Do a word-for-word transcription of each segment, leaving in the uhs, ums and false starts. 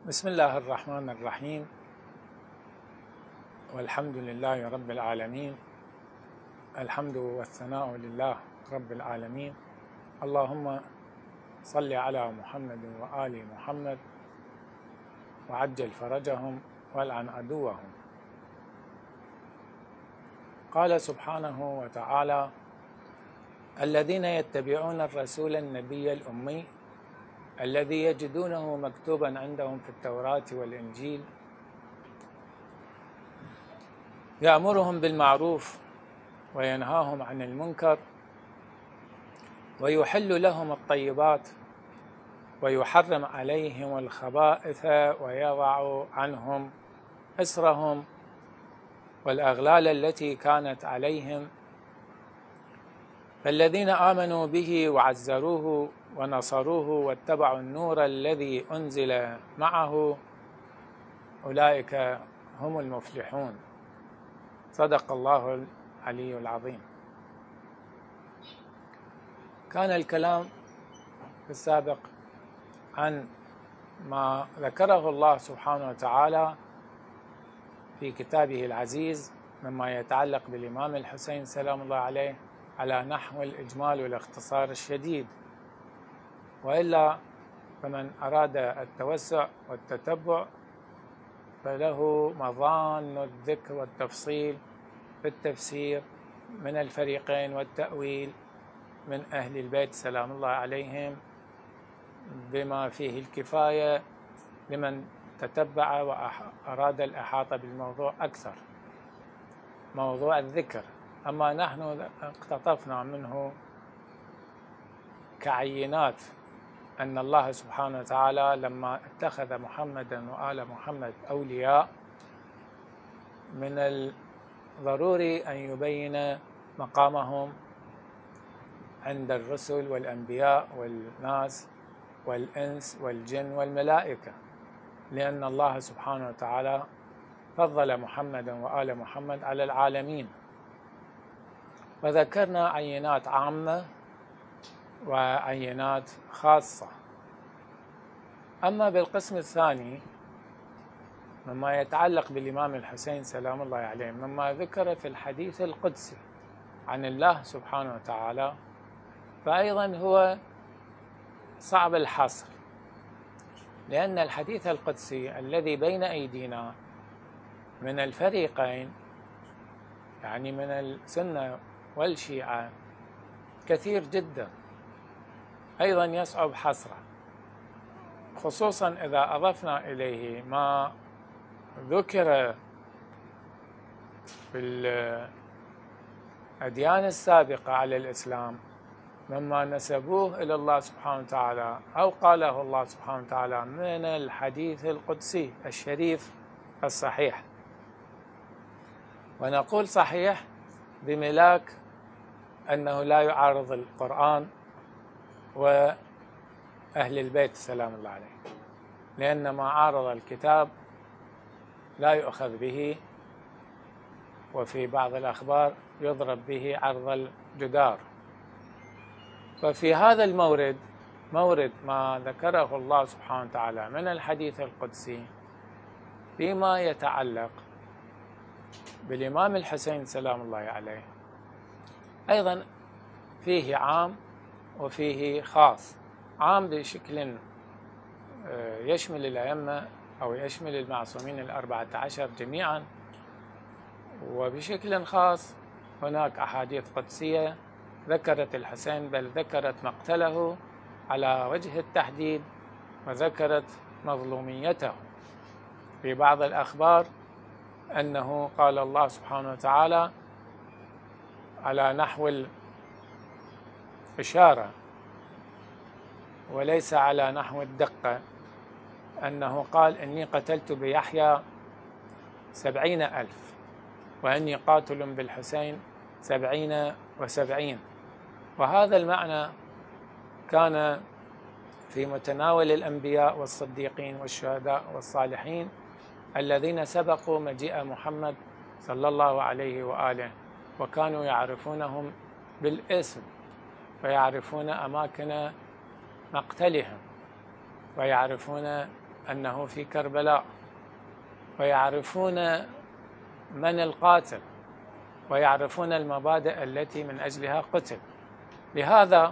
بسم الله الرحمن الرحيم، والحمد لله رب العالمين. الحمد والثناء لله رب العالمين. اللهم صل على محمد وآل محمد وعجل فرجهم والعن عدوهم. قال سبحانه وتعالى: الذين يتبعون الرسول النبي الأمي الذي يجدونه مكتوبا عندهم في التوراة والإنجيل يأمرهم بالمعروف وينهاهم عن المنكر ويحل لهم الطيبات ويحرم عليهم الخبائث ويضع عنهم إصرهم والأغلال التي كانت عليهم. فالذين آمنوا به وعزروه ونصروه واتبعوا النور الذي أنزل معه أولئك هم المفلحون. صدق الله العلي العظيم. كان الكلام في السابق عن ما ذكره الله سبحانه وتعالى في كتابه العزيز مما يتعلق بالإمام الحسين سلام الله عليه على نحو الإجمال والاختصار الشديد، وإلا فمن أراد التوسع والتتبع فله مظان الذكر والتفصيل في التفسير من الفريقين والتأويل من أهل البيت سلام الله عليهم بما فيه الكفاية لمن تتبع وأراد الإحاطة بالموضوع أكثر، موضوع الذكر. أما نحن اقتطفنا منه كعينات أن الله سبحانه وتعالى لما اتخذ محمدا وآل محمد أولياء من الضروري أن يبين مقامهم عند الرسل والأنبياء والناس والإنس والجن والملائكة، لأن الله سبحانه وتعالى فضل محمدا وآل محمد على العالمين. وذكرنا عينات عامة وعينات خاصة. أما بالقسم الثاني مما يتعلق بالإمام الحسين سلام الله عليه مما ذكر في الحديث القدسي عن الله سبحانه وتعالى، فأيضا هو صعب الحصر، لأن الحديث القدسي الذي بين أيدينا من الفريقين يعني من السنة والشيعة كثير جدا، أيضا يصعب حصره، خصوصا إذا أضفنا إليه ما ذكر في الأديان السابقة على الإسلام مما نسبوه إلى الله سبحانه وتعالى أو قاله الله سبحانه وتعالى من الحديث القدسي الشريف الصحيح. ونقول صحيح بملاك أنه لا يعارض القرآن وأهل البيت سلام الله عليه، لأن ما عارض الكتاب لا يؤخذ به، وفي بعض الأخبار يضرب به عرض الجدار. ففي هذا المورد مورد ما ذكره الله سبحانه وتعالى من الحديث القدسي فيما يتعلق بالإمام الحسين سلام الله عليه أيضا فيه عام وفيه خاص. عام بشكل يشمل الأئمة أو يشمل المعصومين الأربعة عشر جميعا، وبشكل خاص هناك أحاديث قدسية ذكرت الحسين، بل ذكرت مقتله على وجه التحديد وذكرت مظلوميته. في بعض الأخبار أنه قال الله سبحانه وتعالى على نحو الإشارة وليس على نحو الدقة، أنه قال: إني قتلت بيحيى سبعين ألف وإني قاتل بالحسين سبعين وسبعين. وهذا المعنى كان في متناول الأنبياء والصديقين والشهداء والصالحين الذين سبقوا مجيء محمد صلى الله عليه وآله، وكانوا يعرفونهم بالاسم ويعرفون أماكن مقتلهم ويعرفون أنه في كربلاء، ويعرفون من القاتل، ويعرفون المبادئ التي من أجلها قتل. لهذا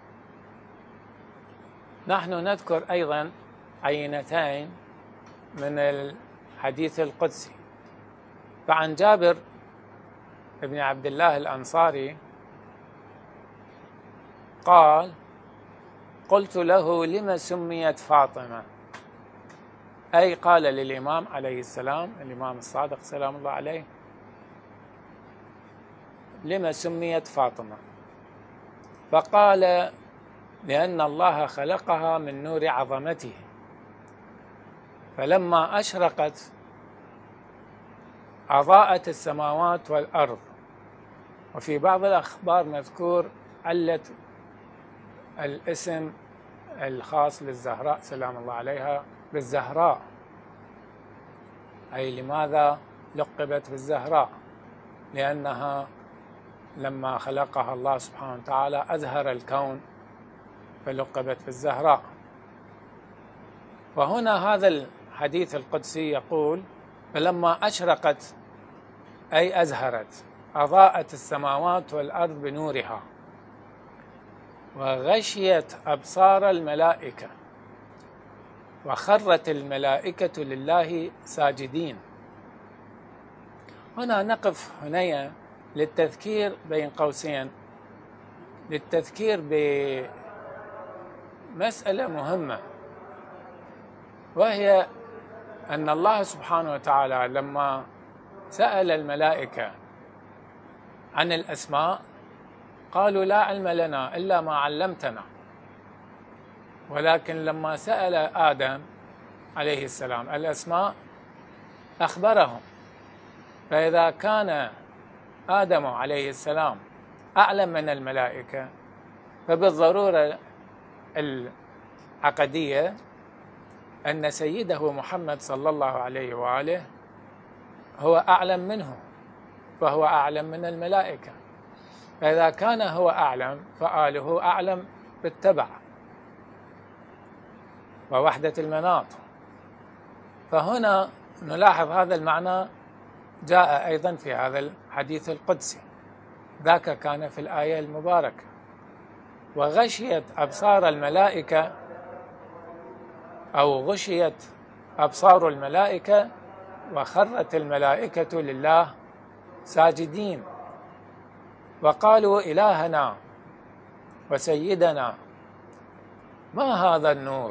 نحن نذكر أيضا عينتين من الحديث القدسي. فعن جابر بن عبد الله الأنصاري قال: قلت له: لم سميت فاطمة؟ أي قال للإمام عليه السلام، الإمام الصادق سلام الله عليه: لم سميت فاطمة؟ فقال: لأن الله خلقها من نور عظمته، فلما أشرقت أضاءت السماوات والأرض. وفي بعض الأخبار مذكور علة الاسم الخاص للزهراء سلام الله عليها بالزهراء، أي لماذا لقبت بالزهراء؟ لأنها لما خلقها الله سبحانه وتعالى أزهر الكون فلقبت بالزهراء. وهنا هذا الحديث القدسي يقول: فلما أشرقت أي أزهرت، أضاءت السماوات والأرض بنورها، وغشيت أبصار الملائكة، وخرت الملائكة لله ساجدين. هنا نقف هنا للتذكير بين قوسين، للتذكير بمسألة مهمة، وهي أن الله سبحانه وتعالى لما سأل الملائكة عن الأسماء قالوا: لا علم لنا إلا ما علمتنا. ولكن لما سأل آدم عليه السلام الأسماء أخبرهم. فإذا كان آدم عليه السلام أعلم من الملائكة، فبالضرورة العقدية أن سيده محمد صلى الله عليه وآله هو أعلم منه، فهو أعلم من الملائكة. فإذا كان هو أعلم فآله أعلم بالتبع ووحدة المناط. فهنا نلاحظ هذا المعنى جاء أيضا في هذا الحديث القدسي، ذاك كان في الآية المباركة: وغشيت أبصار الملائكة، أو غشيت أبصار الملائكة وخرت الملائكة لله ساجدين، وقالوا: إلهنا وسيدنا ما هذا النور؟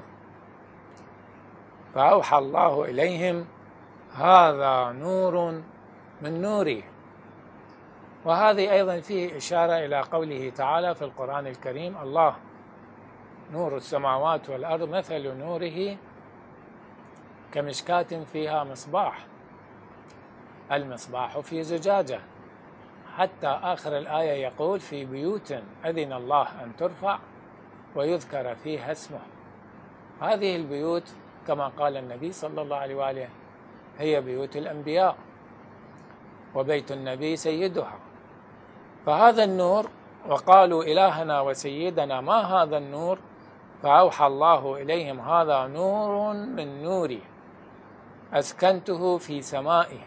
فأوحى الله إليهم: هذا نور من نوري. وهذه أيضا فيه إشارة إلى قوله تعالى في القرآن الكريم: الله نور السماوات والأرض مثل نوره كمشكاة فيها مصباح، المصباح في زجاجة، حتى آخر الآية يقول: في بيوت أذن الله أن ترفع ويذكر فيها اسمه. هذه البيوت كما قال النبي صلى الله عليه وآله هي بيوت الأنبياء، وبيت النبي سيدها. فهذا النور، وقالوا: إلهنا وسيدنا ما هذا النور؟ فأوحى الله إليهم: هذا نور من نوري أسكنته في سمائي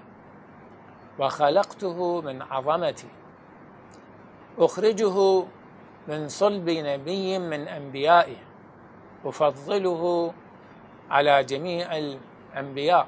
وخلقته من عظمتي، أخرجه من صلب نبي من أنبيائي، أفضله على جميع الأنبياء.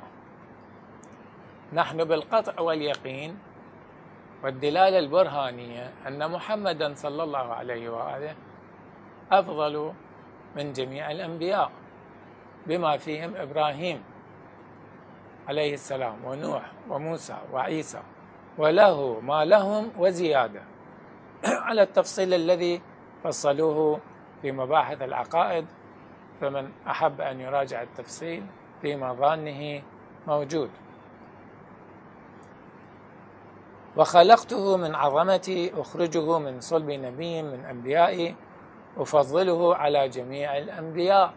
نحن بالقطع واليقين والدلالة البرهانية أن محمدا صلى الله عليه وآله أفضل من جميع الأنبياء، بما فيهم إبراهيم عليه السلام ونوح وموسى وعيسى، وله ما لهم وزيادة على التفصيل الذي فصلوه في مباحث العقائد، فمن أحب أن يراجع التفصيل في مظانه موجود. وخلقته من عظمتي، أخرجه من صلب نبي من أنبيائي، أفضله على جميع الأنبياء،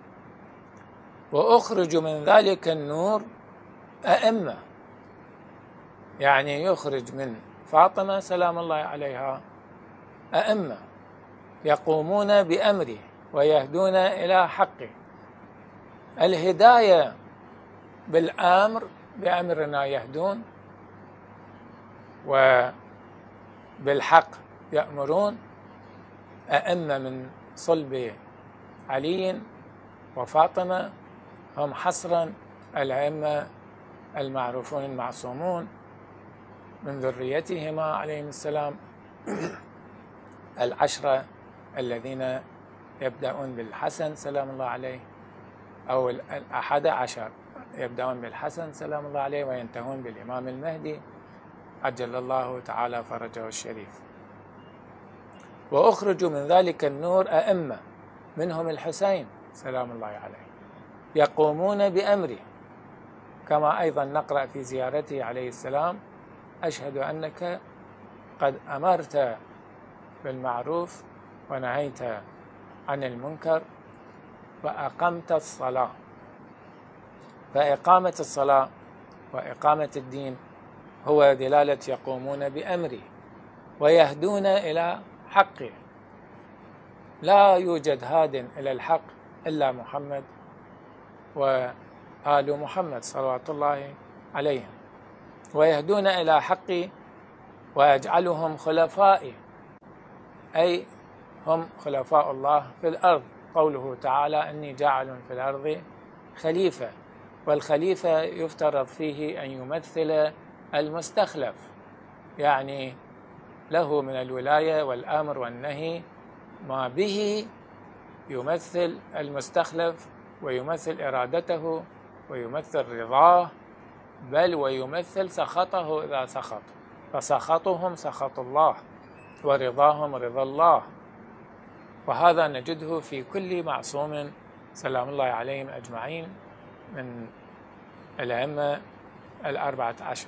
وأخرج من ذلك النور أئمة، يعني يخرج من فاطمة سلام الله عليها أئمة يقومون بأمره ويهدون إلى حقه، الهداية بالأمر بأمرنا يهدون، وبالحق يأمرون، أئمة من صلب علي وفاطمة هم حصرا الأئمة المعروفون المعصومون من ذريتهما عليهم السلام، العشرة الذين يبدأون بالحسن سلام الله عليه، أو الأحد عشر يبدأون بالحسن سلام الله عليه وينتهون بالإمام المهدي عجل الله تعالى فرجه الشريف. وأخرجوا من ذلك النور أئمة منهم الحسين سلام الله عليه يقومون بأمره، كما أيضا نقرأ في زيارته عليه السلام: أشهد أنك قد أمرت بالمعروف ونهيت عن المنكر وأقمت الصلاة. فإقامة الصلاة وإقامة الدين هو دلالة يقومون بأمره ويهدون إلى حقه. لا يوجد هاد إلى الحق إلا محمد وآل محمد صلوات الله عليهم، ويهدون إلى حقه ويجعلهم خلفائه، أي هم خلفاء الله في الأرض. قوله تعالى: إني جاعل في الأرض خليفة، والخليفة يفترض فيه أن يمثل المستخلف، يعني له من الولاية والأمر والنهي ما به يمثل المستخلف ويمثل إرادته ويمثل رضاه، بل ويمثل سخطه إذا سخط، فسخطهم سخط الله ورضاهم رضا الله. وهذا نجده في كل معصوم سلام الله عليهم أجمعين من الأئمة الأربعة عشر،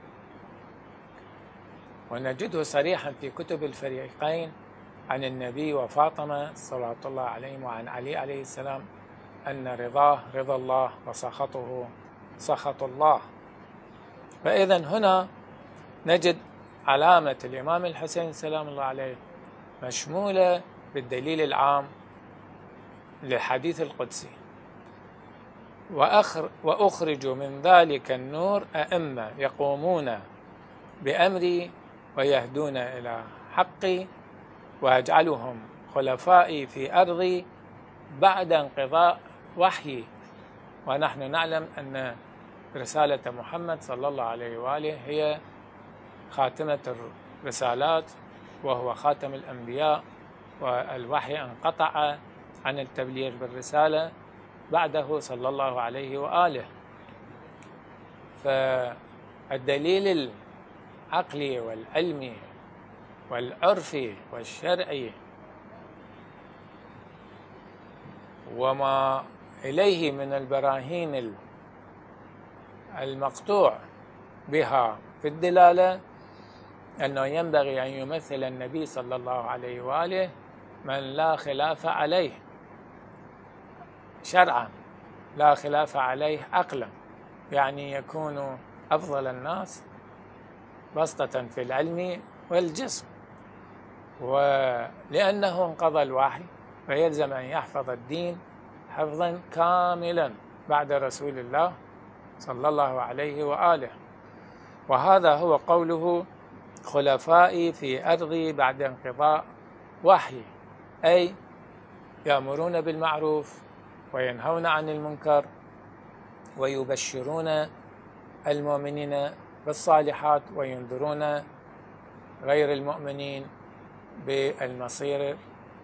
ونجده صريحا في كتب الفريقين عن النبي وفاطمة صلوات الله عليهم وعن علي عليه السلام أن رضاه رضا الله وسخطه سخط الله. فإذا هنا نجد علامة الإمام الحسين سلام الله عليه مشمولة بالدليل العام للحديث القدسي: وأخرجوا من ذلك النور أئمة يقومون بأمري ويهدون إلى حقي وأجعلهم خلفائي في أرضي بعد انقضاء وحيي. ونحن نعلم أن رسالة محمد صلى الله عليه وآله هي خاتمة الرسالات وهو خاتم الأنبياء، والوحي انقطع عن التبليغ بالرسالة بعده صلى الله عليه وآله. فالدليل العقلي والعلمي والعرفي والشرعي وما إليه من البراهين المقطوع بها في الدلالة أنه ينبغي أن يمثل النبي صلى الله عليه وآله من لا خلاف عليه شرعا، لا خلاف عليه عقلا، يعني يكون أفضل الناس بسطة في العلم والجسم. ولأنه انقضى الوحي فيلزم أن يحفظ الدين حفظا كاملا بعد رسول الله صلى الله عليه وآله. وهذا هو قوله: خلفائي في أرضي بعد انقضاء وحي، أي يأمرون بالمعروف وينهون عن المنكر ويبشرون المؤمنين بالصالحات وينذرون غير المؤمنين بالمصير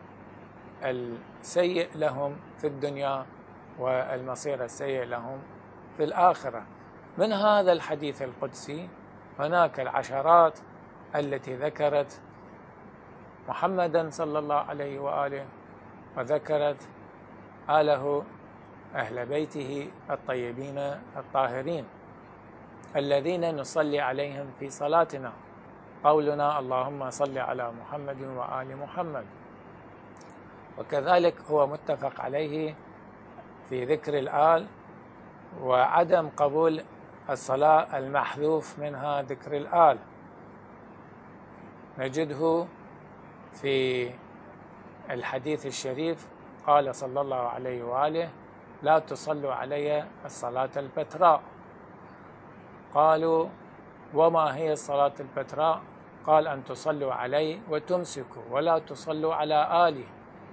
السيء لهم في الدنيا والمصير السيء لهم في الآخرة. من هذا الحديث القدسي هناك العشرات التي ذكرت محمدا صلى الله عليه وآله وذكرت آله أهل بيته الطيبين الطاهرين الذين نصلي عليهم في صلاتنا، قولنا: اللهم صل على محمد وآل محمد. وكذلك هو متفق عليه في ذكر الآل وعدم قبول الصلاة المحذوف منها ذكر الآل. نجده في الحديث الشريف قال صلى الله عليه وآله: لا تصلوا علي الصلاة البتراء. قالوا وما هي الصلاة البتراء؟ قال أن تصلوا علي وتمسكوا ولا تصلوا على آلي.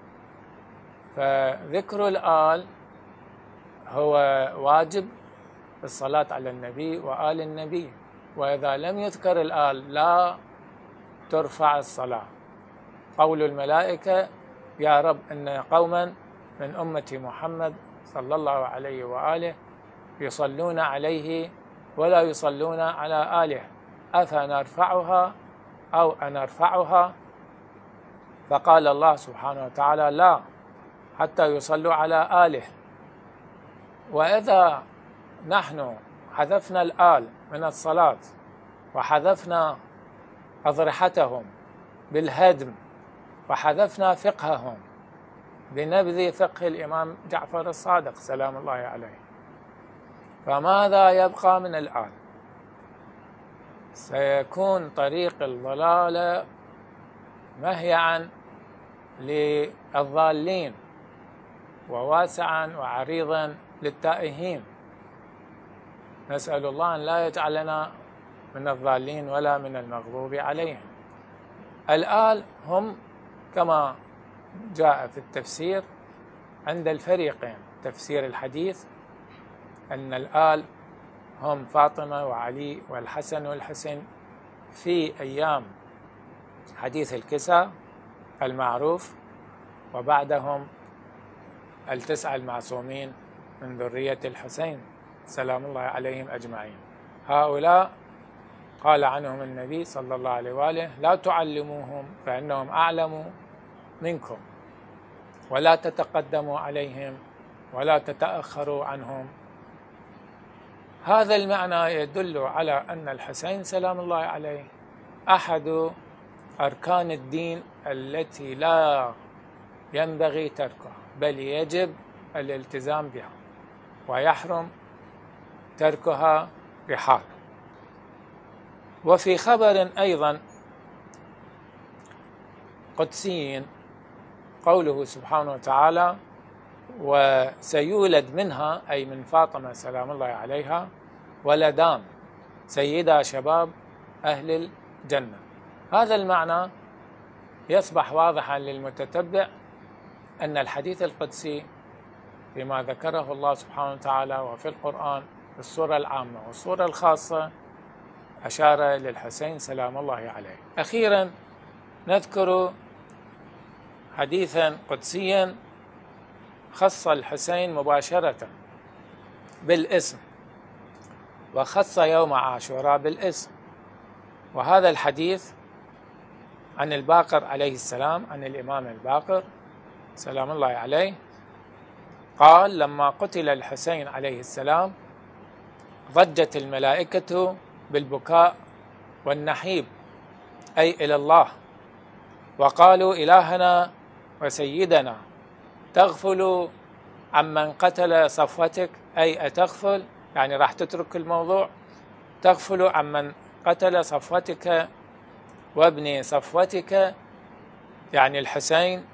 فذكر الآل هو واجب الصلاة على النبي وآل النبي، وإذا لم يذكر الآل لا ترفع الصلاة. قول الملائكة يا رب إن قوما من أمة محمد صلى الله عليه وآله يصلون عليه ولا يصلون على آله أفنرفعها أو أنرفعها؟ فقال الله سبحانه وتعالى لا، حتى يصلوا على آله. وإذا نحن حذفنا الآل من الصلاة وحذفنا أضرحتهم بالهدم وحذفنا فقههم بنبذ فقه الإمام جعفر الصادق سلام الله عليه، فماذا يبقى من الآل؟ سيكون طريق الضلال مهيعا للضالين وواسعا وعريضا للتائهين. نسأل الله أن لا يجعلنا من الضالين ولا من المغضوب عليهم. الآل هم كما جاء في التفسير عند الفريقين، تفسير الحديث أن الآل هم فاطمة وعلي والحسن والحسين في أيام حديث الكساء المعروف، وبعدهم التسعة المعصومين من ذرية الحسين سلام الله عليهم أجمعين. هؤلاء قال عنهم النبي صلى الله عليه وآله لا تعلموهم فإنهم أعلم منكم، ولا تتقدموا عليهم ولا تتأخروا عنهم. هذا المعنى يدل على أن الحسين سلام الله عليه أحد أركان الدين التي لا ينبغي تركها، بل يجب الالتزام بها ويحرم تركها بحال. وفي خبر أيضا قدسي قوله سبحانه وتعالى وسيولد منها أي من فاطمة سلام الله عليها ولدان سيدا شباب أهل الجنة. هذا المعنى يصبح واضحا للمتتبع أن الحديث القدسي فيما ذكره الله سبحانه وتعالى وفي القرآن في الصورة العامة والصورة الخاصة أشار للحسين سلام الله عليه. أخيرا نذكر حديثا قدسيا خص الحسين مباشرة بالاسم وخص يوم عاشوراء بالاسم، وهذا الحديث عن الباقر عليه السلام، عن الإمام الباقر سلام الله عليه قال لما قتل الحسين عليه السلام ضجت الملائكة بالبكاء والنحيب أي إلى الله، وقالوا إلهنا وسيدنا تغفل عمن قتل صفوتك، أي أتغفل يعني راح تترك الموضوع، تغفل عمن قتل صفوتك وابن صفوتك يعني الحسين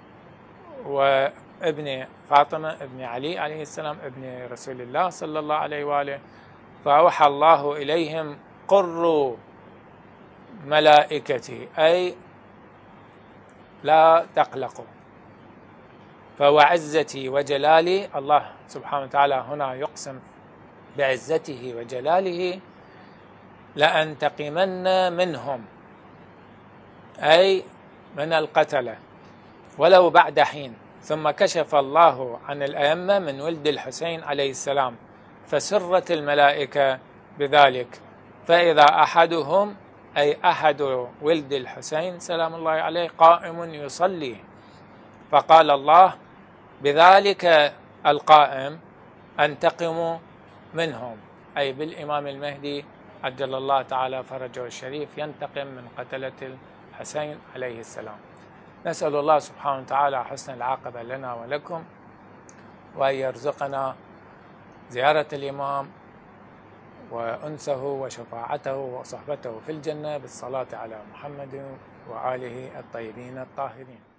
وابن فاطمة ابن علي عليه السلام ابن رسول الله صلى الله عليه وآله. فأوحى الله إليهم قروا ملائكتي أي لا تقلقوا، فوعزتي وجلالي، الله سبحانه وتعالى هنا يقسم بعزته وجلاله لأنتقمن منهم أي من القتلة ولو بعد حين. ثم كشف الله عن الأئمة من ولد الحسين عليه السلام فسرت الملائكة بذلك، فإذا أحدهم أي أحد ولد الحسين سلام الله عليه قائم يصلي، فقال الله بذلك القائم أنتقم منهم، أي بالإمام المهدي عجل الله تعالى فرجه الشريف ينتقم من قتلة الحسين عليه السلام. نسأل الله سبحانه وتعالى حسن العاقبة لنا ولكم، وأن يرزقنا زيارة الإمام وأنسه وشفاعته وصحبته في الجنة بالصلاة على محمد وآله الطيبين الطاهرين.